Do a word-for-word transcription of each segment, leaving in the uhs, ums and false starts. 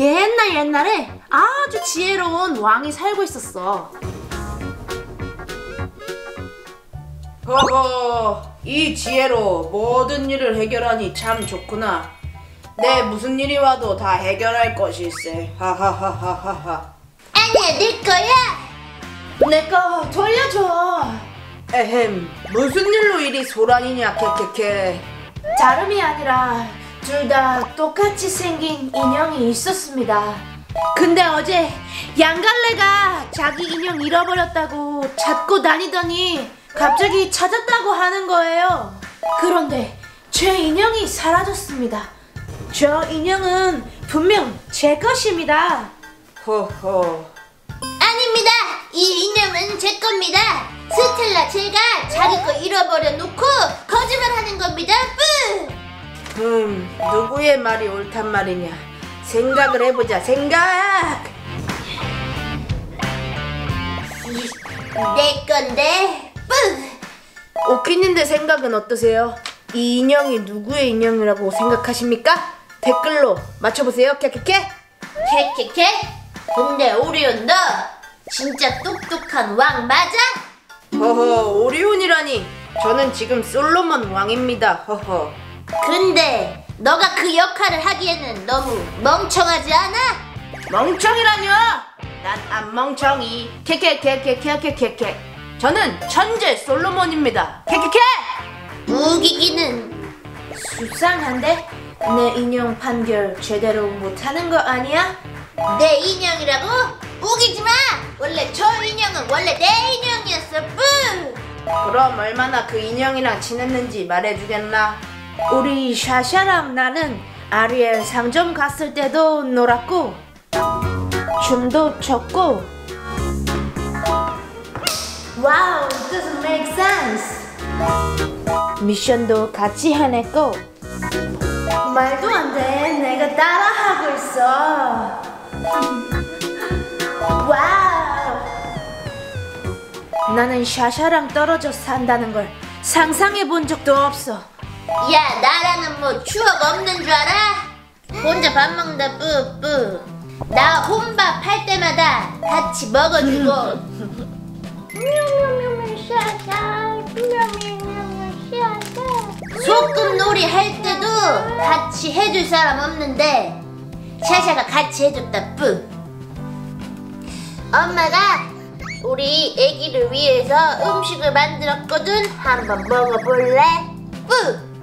옛날 옛날에 아주 지혜로운 왕이 살고 있었어. 허허, 이 지혜로 모든 일을 해결하니 참 좋구나. 내 무슨 일이 와도 다 해결할 것일세. 하하하하하하. 아니야, 내 거야. 내 거 돌려줘. 에헴, 무슨 일로 이리 소란이냐, 케케케. 다름이 아니라 둘 다 똑같이 생긴 인형이 있었습니다. 근데 어제 양갈래가 자기 인형 잃어버렸다고 찾고 다니더니 갑자기 찾았다고 하는 거예요. 그런데 제 인형이 사라졌습니다. 저 인형은 분명 제 것입니다. 허허. 아닙니다. 이 인형은 제 겁니다. 스텔라 제가 자기 거 잃어버려 놓고 거짓말하는 겁니다. 뿌! 음, 누구의 말이 옳단 말이냐. 생각을 해보자. 생각. 내 건데. 뿌! 오키님들 생각은 어떠세요? 이 인형이 누구의 인형이라고 생각하십니까? 댓글로 맞춰보세요. 캐캐캐. 캐캐캐? 근데 오리온 너 진짜 똑똑한 왕 맞아? 허허, 오리온이라니. 저는 지금 솔로몬 왕입니다. 허허. 근데 너가 그 역할을 하기에는 너무 멍청하지 않아? 멍청이라뇨? 난 안 멍청이. 캐캐캐캐캐캐캐캐. 저는 천재 솔로몬입니다. 캐캐캐. 우기기는 수상한데? 내 인형 판결 제대로 못하는 거 아니야? 내 인형이라고? 우기지 마! 원래 저 인형은 원래 내 인형이었어. 뿌! 그럼 얼마나 그 인형이랑 친했는지 말해주겠나? 우리 샤샤랑 나는 아리엘 상점 갔을 때도 놀았고 춤도 췄고. 와우, doesn't make sense. 미션도 같이 해냈고. 말도 안 돼, 내가 따라하고 있어. 와우. 나는 샤샤랑 떨어져 산다는 걸 상상해 본 적도 없어. 야, 나랑은 뭐 추억 없는 줄 알아? 혼자 밥 먹는다. 뿌뿌. 나 혼밥 할 때마다 같이 먹어주고. 소꿉놀이 할 때도 같이 해줄 사람 없는데 샤샤가 같이 해줬다. 뿌. 엄마가 우리 애기를 위해서 음식을 만들었거든. 한번 먹어볼래? 뿌.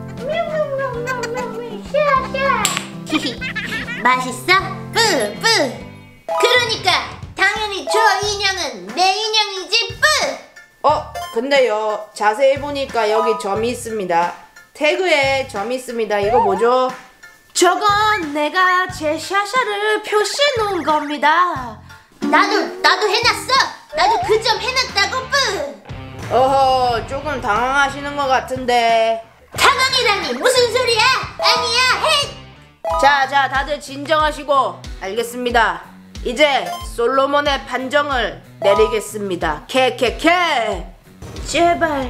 히히, 맛있어? 뿌, 뿌. 그러니까 당연히 저 인형은 내 인형이지. 뿌. 어, 근데요, 자세히 보니까 여기 점이 있습니다. 태그에 점이 있습니다. 이거 뭐죠? 저건 내가 제 샤샤를 표시해 놓은 겁니다. 나도 나도 해놨어. 나도 그 점 해놨다고. 뿌. 어허, 조금 당황하시는 것 같은데. 당황이라니 무슨 소리야? 아니야. 해. 자, 자, 다들 진정하시고. 알겠습니다. 이제 솔로몬의 판정을 내리겠습니다. 캐캐캐. 제발.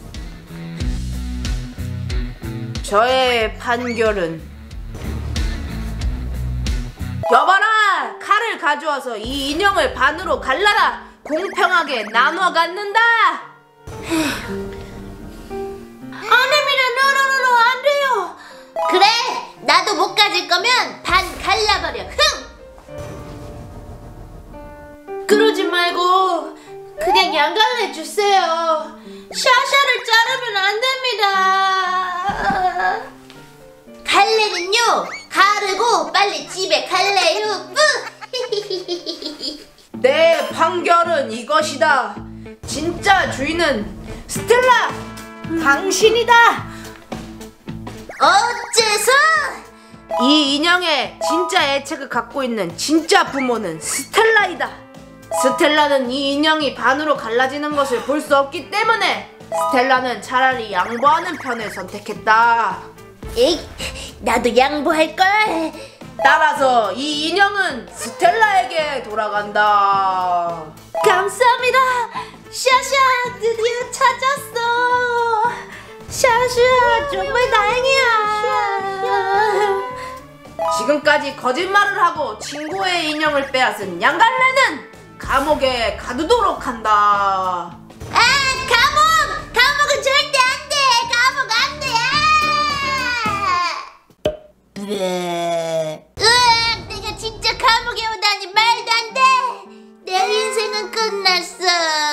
저의 판결은, 여봐라! 칼을 가져와서 이 인형을 반으로 갈라라! 공평하게 나눠 갖는다! 아닙니다. 노노노노, 안 돼요. 그래. 나도 못 가질 거면 반 갈라버려. 흥. 그러지 말고 그냥 양갈래 주세요. 샤샤를 자르면 안 됩니다. 갈래는요 가르고 빨리 집에 갈래요. 뿌. 내 판결은 이것이다. 진짜 주인은 스텔라! 당신이다! 어째서? 이 인형의 진짜 애착을 갖고 있는 진짜 부모는 스텔라이다. 스텔라는 이 인형이 반으로 갈라지는 것을 볼 수 없기 때문에 스텔라는 차라리 양보하는 편을 선택했다. 에이, 나도 양보할걸. 따라서 이 인형은 스텔라에게 돌아간다. 감사합니다. 샤샤, 드디어 찾았어. 샤샤, 정말 다행이야. 지금까지 거짓말을 하고 친구의 인형을 빼앗은 양갈래는 감옥에 가두도록 한다. 아, 감옥! 감옥은 절대 안 돼! 감옥 안 돼! 으악! 내가 진짜 감옥에 오다니 말도 안 돼! 내 인생은 끝났어.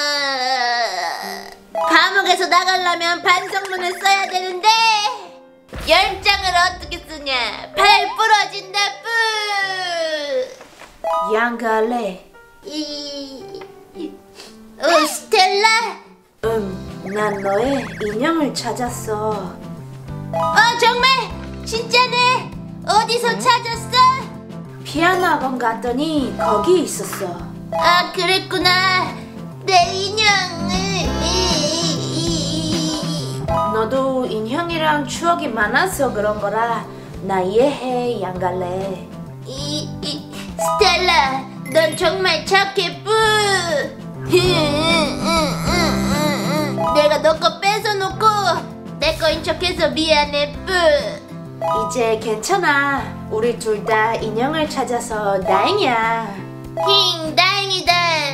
감옥에서 나가려면 반성문을 써야 되는데 열 장을 어떻게 쓰냐? 팔 부러진다 뿌! 양갈래. 이... 이... 어, 스텔라? 응, 난 너의 인형을 찾았어. 어, 정말? 진짜네? 어디서 찾았어? 피아노 학원 갔더니 거기 있었어. 아, 그랬구나. 내 인형을... 너도 인형이랑 추억이 많아서 그런 거라 나 이해해, 양갈래. 이... 이... 스텔라, 넌 정말 착해 뿌. 내가 너 거 뺏어놓고 내 거인 척해서 미안해 뿌. 이제 괜찮아. 우리 둘 다 인형을 찾아서 다행이야. 힝, 다행이다.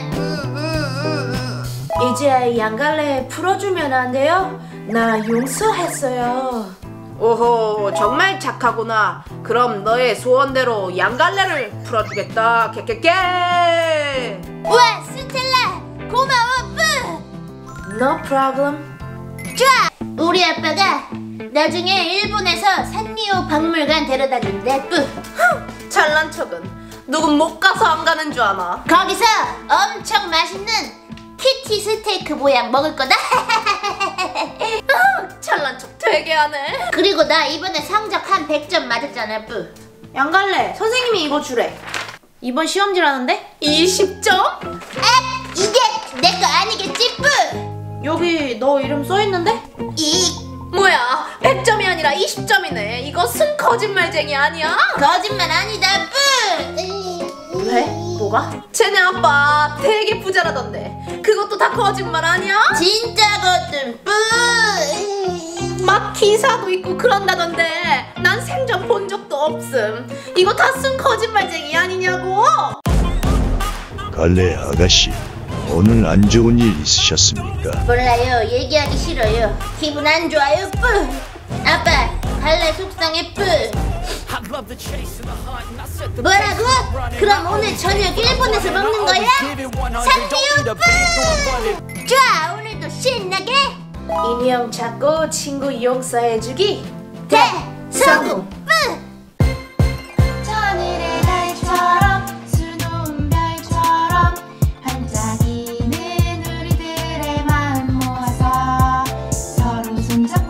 이제 양갈래 풀어주면 안 돼요? 나 용서했어요. 오호, 정말 착하구나. 그럼 너의 소원대로 양갈래를 풀어주겠다. 깨깨깨. 우와, 스텔라, 고마워 뿌. No problem. 좋아! 우리 아빠가 나중에 일본에서 산리오 박물관 데려다 준대 뿌. 잘난 척은. 누군 못 가서 안 가는 줄 아나. 거기서 엄청 맛있는 키티 스테이크 모양 먹을 거다. 잘난 척 되게 하네. 그리고 나 이번에 성적 한 백 점 맞았잖아 뿌. 양갈래, 선생님이 이거 주래. 이번 시험지라는데? 이십 점? 아, 이게 내 거 아니겠지 뿌. 여기 너 이름 써있는데? 이 뭐야, 백 점이 아니라 이십 점이네. 이것은 거짓말쟁이 아니야? 거짓말 아니다 뿌. 왜? 뭐가? 쟤네 아빠 되게 부자라던데 그것도 다 거짓말 아니야? 진짜거든 뿌. 막 기사도 있고 그런다던데 난 생전 본 적도 없음. 이거 다 쓴 거짓말쟁이 아니냐고. 갈래 아가씨, 오늘 안 좋은 일 있으셨습니까? 몰라요. 얘기하기 싫어요. 기분 안 좋아요 뿌. 아빠, 갈래 속상해 뿌. 뭐라고? 그럼 오늘 저녁 일본에서 먹는 거야? 산리오 뿌. 좋아, 오늘도 신나게 인형 찾고 친구 용서해주기 대성공 뿌. 천일의 달처럼 수놓은 별처럼 반짝이는 우리들의 마음 모아서 서로 손잡고